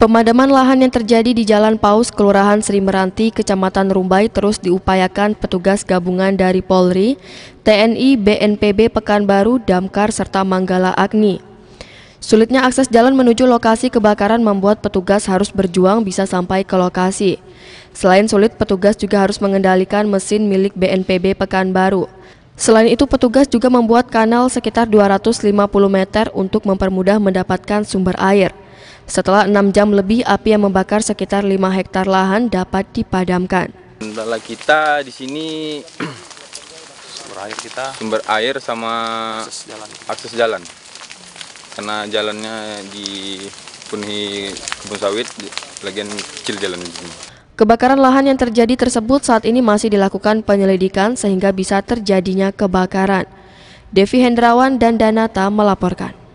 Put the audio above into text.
Pemadaman lahan yang terjadi di Jalan Paus, Kelurahan Sri Meranti, Kecamatan Rumbai terus diupayakan petugas gabungan dari Polri, TNI, BNPB Pekanbaru, Damkar, serta Manggala Agni. Sulitnya akses jalan menuju lokasi kebakaran membuat petugas harus berjuang bisa sampai ke lokasi. Selain sulit, petugas juga harus mengendalikan mesin milik BNPB Pekanbaru. Selain itu, petugas juga membuat kanal sekitar 250 meter untuk mempermudah mendapatkan sumber air. Setelah 6 jam lebih, api yang membakar sekitar 5 hektar lahan dapat dipadamkan. Kendala kita di sini sumber air sama akses jalan. Karena jalannya dipenuhi kebun sawit, lagian kecil jalan di sini. Kebakaran lahan yang terjadi tersebut saat ini masih dilakukan penyelidikan sehingga bisa terjadinya kebakaran. Devi Hendrawan dan Danata melaporkan.